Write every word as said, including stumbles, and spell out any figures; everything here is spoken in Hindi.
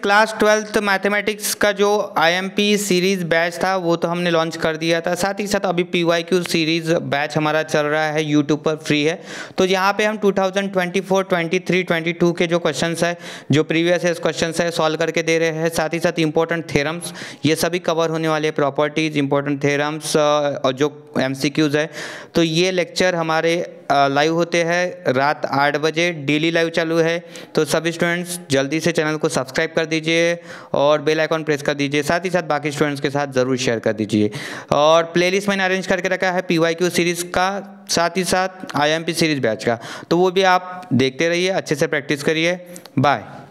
क्लास ट्वेल्थ मैथमेटिक्स का जो आईएमपी सीरीज़ बैच था वो तो हमने लॉन्च कर दिया था, साथ ही साथ अभी पीवाईक्यू सीरीज़ बैच हमारा चल रहा है, यूट्यूब पर फ्री है। तो यहाँ पे हम two thousand twenty four, twenty three, twenty two के जो क्वेश्चंस है, जो प्रीवियस ईयर क्वेश्चंस है सॉल्व करके दे रहे हैं, साथ ही साथ इंपॉर्टेंट थ्योरम्स ये सभी कवर होने वाले हैं, प्रॉपर्टीज़, इंपॉर्टेंट थ्योरम्स और जो एमसीक्यूज़ है। तो ये लेक्चर हमारे लाइव होते हैं रात आठ बजे, डेली लाइव चालू है। तो सभी स्टूडेंट्स जल्दी से चैनल को सब्सक्राइब कर दीजिए और बेल आइकॉन प्रेस कर दीजिए, साथ ही साथ बाकी स्टूडेंट्स के साथ ज़रूर शेयर कर दीजिए। और प्लेलिस्ट मैंने अरेंज करके रखा है पीवाईक्यू सीरीज़ का, साथ ही साथ आईएमपी सीरीज़ बैच का, तो वो भी आप देखते रहिए, अच्छे से प्रैक्टिस करिए। बाय।